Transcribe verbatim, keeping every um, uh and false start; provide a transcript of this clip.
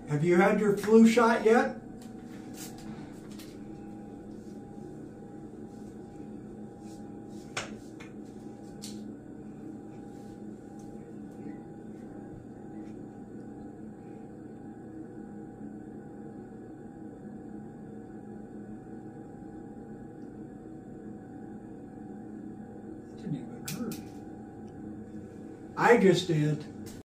Have you had your flu shot yet? Didn't even hurt. I just did.